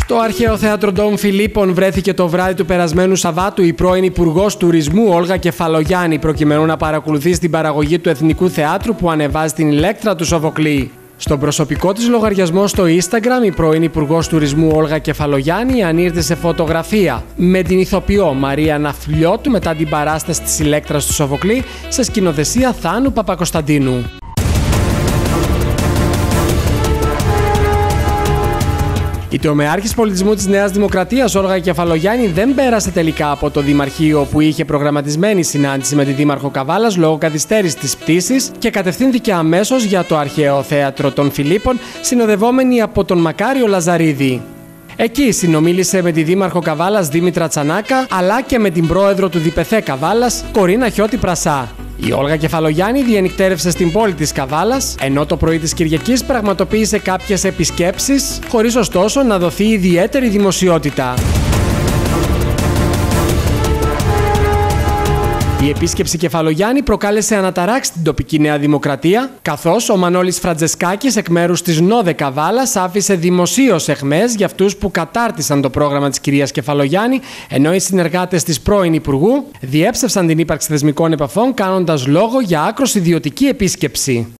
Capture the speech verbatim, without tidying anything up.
Στο αρχαίο θέατρο Ντομ Φιλίππων βρέθηκε το βράδυ του περασμένου Σαββάτου η πρώην Υπουργός Τουρισμού Όλγα Κεφαλογιάννη, προκειμένου να παρακολουθεί την παραγωγή του Εθνικού Θεάτρου που ανεβάζει την Ηλέκτρα του Σοφοκλή. Στον προσωπικό της λογαριασμό στο Instagram, η πρώην Υπουργός Τουρισμού Όλγα Κεφαλογιάννη ανήρθε σε φωτογραφία με την ηθοποιό Μαρία Ναφλιώτου μετά την παράσταση της Ηλέκτρας του Σοφοκλή σε σκηνοθεσία Θάνου Παπακοσταντίνου. Η τομεάρχης πολιτισμού της Νέας Δημοκρατίας, Όλγα Κεφαλογιάννη, δεν πέρασε τελικά από το Δημαρχείο που είχε προγραμματισμένη συνάντηση με τη Δήμαρχο Καβάλας λόγω καθυστέρησης της πτήσης και κατευθύνθηκε αμέσως για το αρχαίο θέατρο των Φιλίππων, συνοδευόμενη από τον Μακάριο Λαζαρίδη. Εκεί συνομίλησε με τη Δήμαρχο Καβάλας Δήμητρα Τσανάκα, αλλά και με την πρόεδρο του ΔΠΘ Καβάλας, Κορίνα Χιώτη Πρασά. Η Όλγα Κεφαλογιάννη διενυκτέρευσε στην πόλη της Καβάλας, ενώ το πρωί της Κυριακής πραγματοποίησε κάποιες επισκέψεις, χωρίς ωστόσο να δοθεί ιδιαίτερη δημοσιότητα. Η επίσκεψη Κεφαλογιάννη προκάλεσε αναταράξει στην τοπική Νέα Δημοκρατία, καθώς ο Μανώλης Φραντζεσκάκης εκ μέρους της ΝΟΔΕ Καβάλας άφησε δημοσίως εχμές για αυτούς που κατάρτισαν το πρόγραμμα της κυρίας Κεφαλογιάννη, ενώ οι συνεργάτες της πρώην Υπουργού διέψευσαν την ύπαρξη θεσμικών επαφών κάνοντας λόγο για άκρως ιδιωτική επίσκεψη.